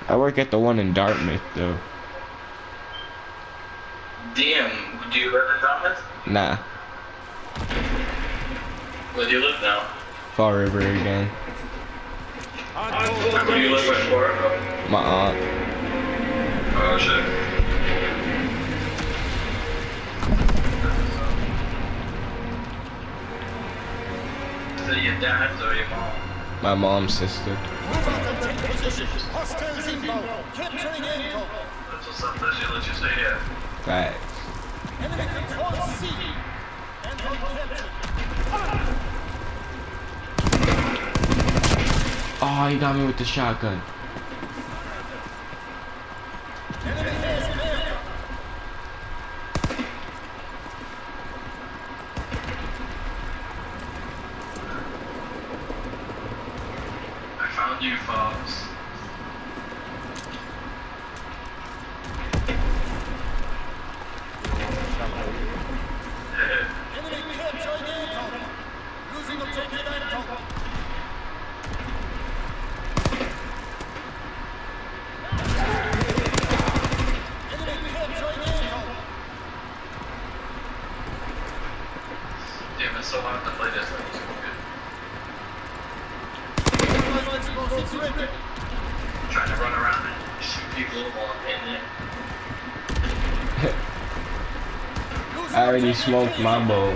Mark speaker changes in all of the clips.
Speaker 1: I work at the one in Dartmouth, though.
Speaker 2: Damn, do you live in Dartmouth?
Speaker 1: Nah.
Speaker 2: Where do you live now?
Speaker 1: Fall River again.
Speaker 2: Where do you live before?
Speaker 1: My aunt.
Speaker 2: Oh shit. Is it your dad's or your mom?
Speaker 1: My mom's sister.
Speaker 3: Hostiles inbound. Capturing Anton.
Speaker 2: That's what's up, that she let you stay here.
Speaker 1: Facts.
Speaker 3: Enemy control C. Anton captured.
Speaker 1: Oh, he got me with the shotgun.
Speaker 3: Enemy has America.
Speaker 2: I found you, Fox.
Speaker 3: Enemy capturing Anton. Losing objective Anton. Enemy capturing Anton.
Speaker 2: Damn, it's so hard to play this thing.
Speaker 3: Explosives ready.
Speaker 2: Trying to run around and shoot people while I'm in it.
Speaker 1: I already smoked my bowl.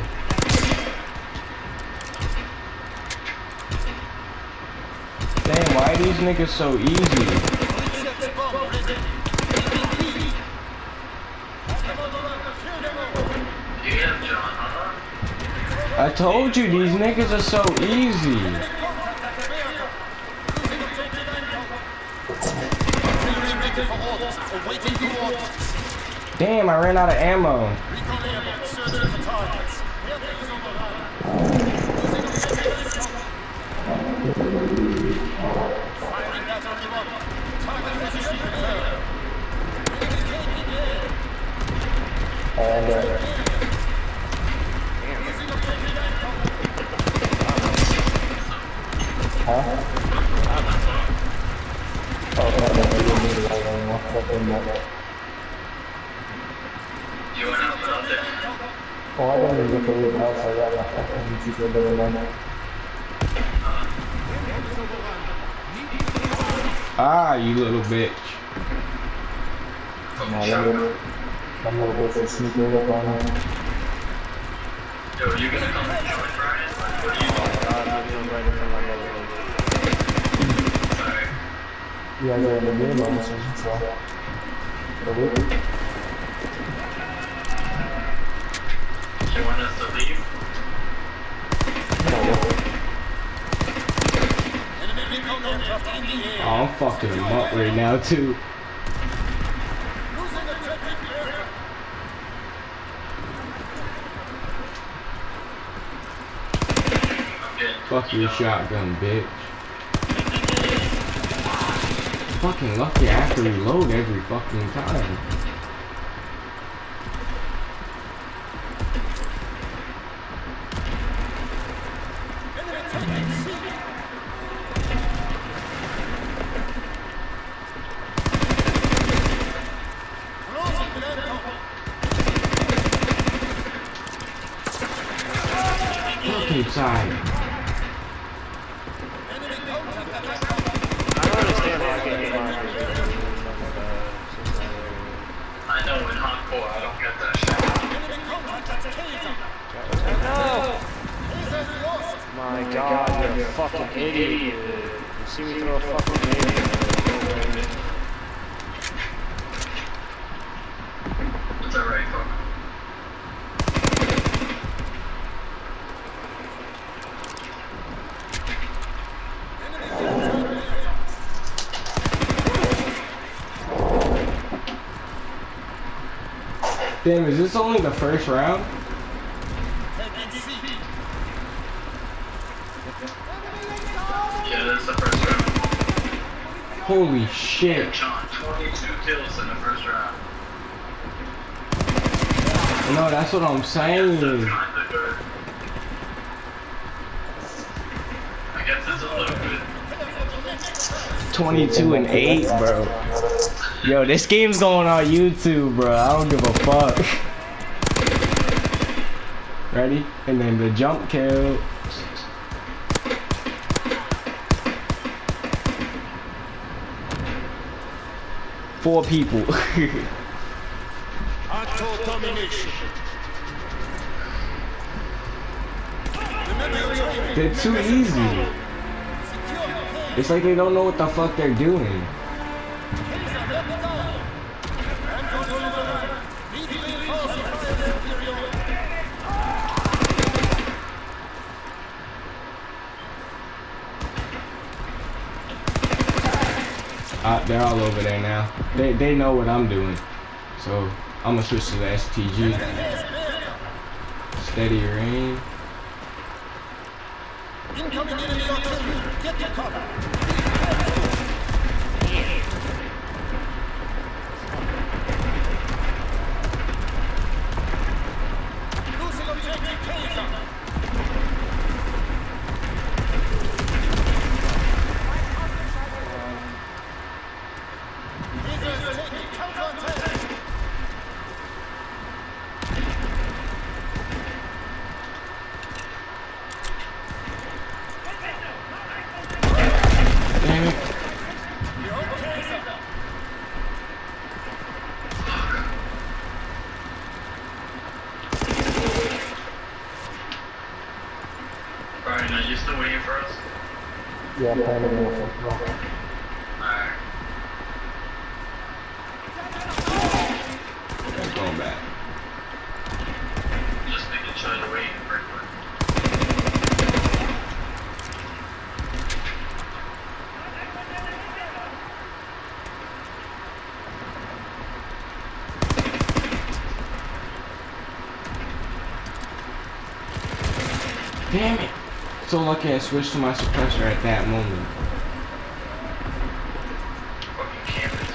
Speaker 1: Damn, why are these niggas so easy?
Speaker 2: Yeah, John, huh?
Speaker 1: I told you, these niggas are so easy. Damn, I ran out of ammo.
Speaker 2: You went out there.
Speaker 4: Oh, I don't even go in the house. I got my fucking YouTube going on.
Speaker 1: Ah, you little bitch.
Speaker 4: I'm gonna go for a sneaker look on him.
Speaker 2: Yo, are you gonna come and join Brian? What do you Sorry.
Speaker 4: You guys are in the game, I'm assuming, so.
Speaker 2: You want us to leave?
Speaker 1: Oh, I'm fucking him up right now, too. Fuck your shotgun, bitch. Fucking lucky I have to reload every fucking time. Fucking side.
Speaker 2: I know in hardcore I don't get that shit.
Speaker 5: My god, you're a fucking idiot. You see me throw a fucking grenade.
Speaker 2: It's alright, fuck.
Speaker 1: Damn, is this only the first round?
Speaker 2: Yeah, that's the first round.
Speaker 1: Holy shit.
Speaker 2: John, 22 kills in the first round.
Speaker 1: No, that's what I'm saying.
Speaker 2: That's kinda good. I guess it's a little good.
Speaker 1: 22 and 8, bro. Yo, this game's going on YouTube, bro. I don't give a fuck. Ready? And then the jump kill. Four people.
Speaker 3: Hardcore domination. Remember your training.
Speaker 1: They're too easy. It's like they don't know what the fuck they're doing. They're all over there now. They know what I'm doing. So I'm gonna switch to the STG. Steady your aim.
Speaker 3: Incoming enemy artillery. Get to cover. Losing objective Kaiser. Kaiser is taking counterattack.
Speaker 1: Damn it.
Speaker 2: Brian, are you still waiting for us?
Speaker 4: Yeah, I'm playing it.
Speaker 2: Alright.
Speaker 1: I'm going back.
Speaker 2: Just making sure you're waiting for it.
Speaker 1: Damn it. So lucky I switched to my suppressor at that moment.
Speaker 2: Fucking campus.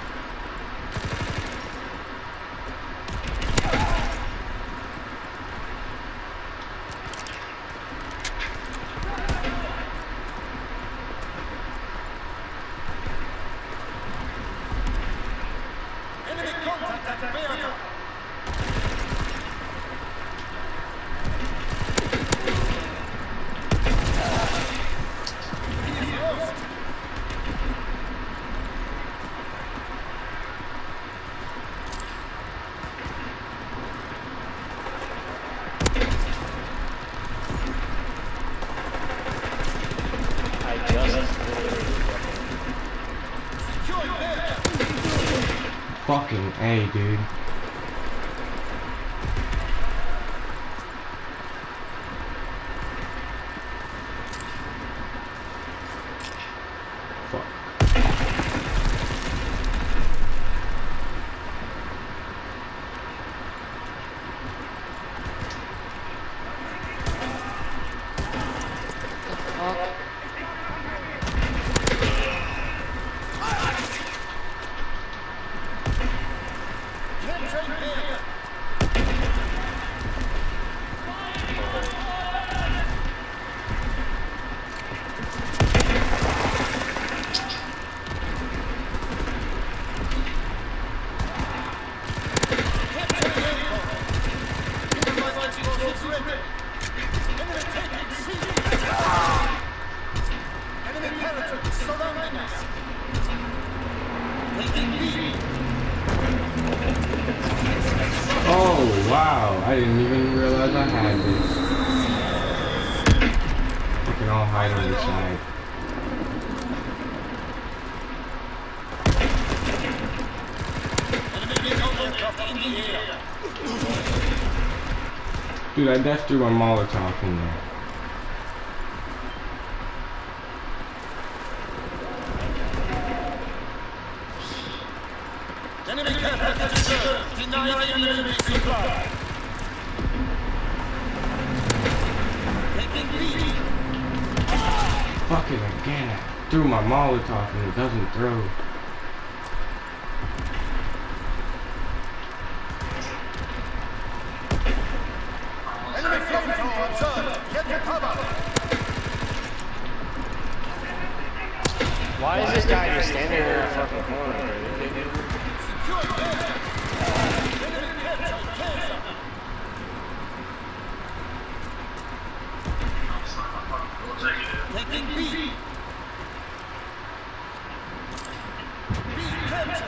Speaker 3: Enemy contact at Beata.
Speaker 5: I just
Speaker 3: Secure Beata.
Speaker 1: Fucking A, dude. Fuck.
Speaker 3: Capture Beata. Capture Beata. Improvised explosives ready. Enemy taking C. Enemy paratroopers surrounding us. Taking B.
Speaker 1: Oh, wow. I didn't even realize I had this. We can all hide on the side.
Speaker 3: Enemy vehicle aircraft in the air.
Speaker 1: Dude, I just threw a Molotov in there.
Speaker 3: Enemy care package served. Deny the enemy supply. Taking B.
Speaker 1: Fucking again. I threw my Molotov and it doesn't throw.
Speaker 3: Enemy flamethrower observed. Get to cover.
Speaker 5: Why is this guy just standing in that fucking corner?
Speaker 3: Taking B. B captured.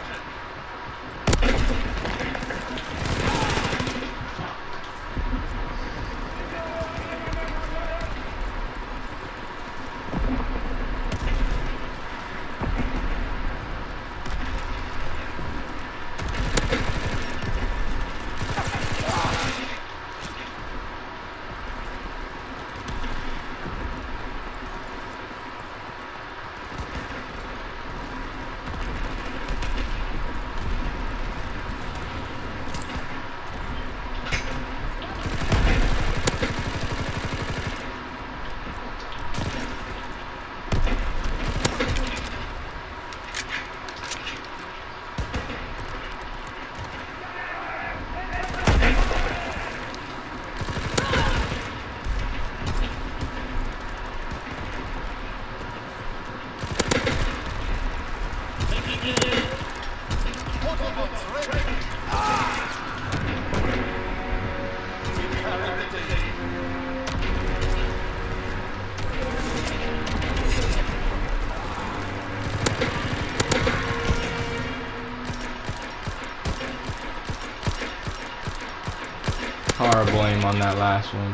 Speaker 1: Horrible aim on that last one.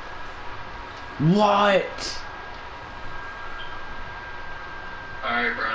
Speaker 1: What?
Speaker 2: Alright, bro.